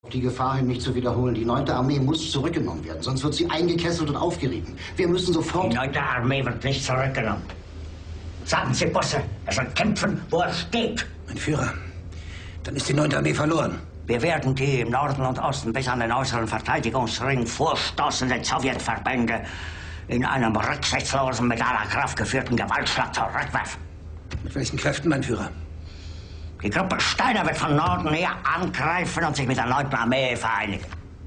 Die Gefahr hin, mich zu wiederholen. Die 9. Armee muss zurückgenommen werden, sonst wird sie eingekesselt und aufgerieben. Wir müssen sofort... Die 9. Armee wird nicht zurückgenommen. Sagen Sie, Bosse, er soll kämpfen, wo er steht. Mein Führer, dann ist die 9. Armee verloren. Wir werden die im Norden und Osten bis an den äußeren Verteidigungsring vorstoßenden Sowjetverbände in einem rücksichtslosen, mit aller Kraft geführten Gewaltschlag zurückwerfen. Mit welchen Kräften, mein Führer? Die Gruppe Steiner wird von Norden her angreifen und sich mit der 9. Armee vereinigen.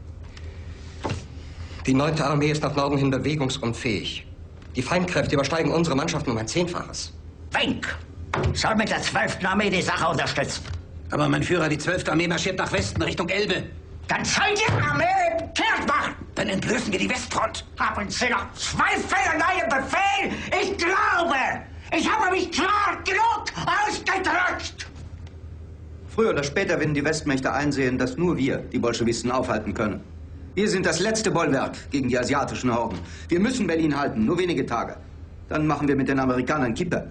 Die 9. Armee ist nach Norden hin bewegungsunfähig. Die Feindkräfte übersteigen unsere Mannschaften um ein 10-faches. Wenck soll mit der 12. Armee die Sache unterstützen. Aber, mein Führer, die 12. Armee marschiert nach Westen, Richtung Elbe. Dann soll die Armee kehrt machen. Dann entblößen wir die Westfront. Haben Sie noch Zweifel an meinem Befehl? Ich glaube, ich habe mich klar genug ausgedrückt. Früher oder später werden die Westmächte einsehen, dass nur wir die Bolschewisten aufhalten können. Wir sind das letzte Bollwerk gegen die asiatischen Horden. Wir müssen Berlin halten, nur wenige Tage. Dann machen wir mit den Amerikanern Kippe.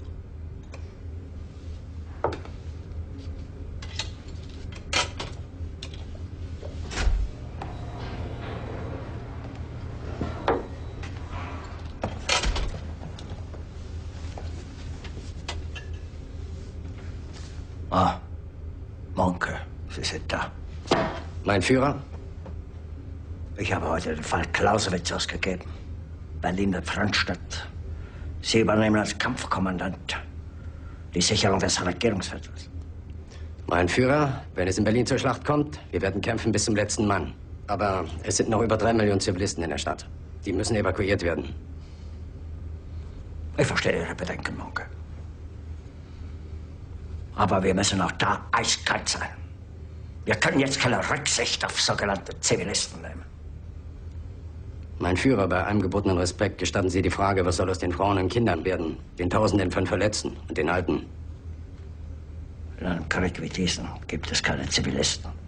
Ah, Monke, Sie sind da. Mein Führer? Ich habe heute den Fall Clausewitz ausgegeben. Berlin wird Frontstadt. Sie übernehmen als Kampfkommandant die Sicherung des Regierungsviertels. Mein Führer, wenn es in Berlin zur Schlacht kommt, wir werden kämpfen bis zum letzten Mann. Aber es sind noch über 3 Millionen Zivilisten in der Stadt. Die müssen evakuiert werden. Ich verstehe Ihre Bedenken, Monke. Aber wir müssen auch da eiskalt sein. Wir können jetzt keine Rücksicht auf sogenannte Zivilisten nehmen. Mein Führer, bei allem gebotenen Respekt gestatten Sie die Frage, was soll aus den Frauen und Kindern werden, den Tausenden von Verletzten und den Alten? In einem Krieg wie diesen gibt es keine Zivilisten.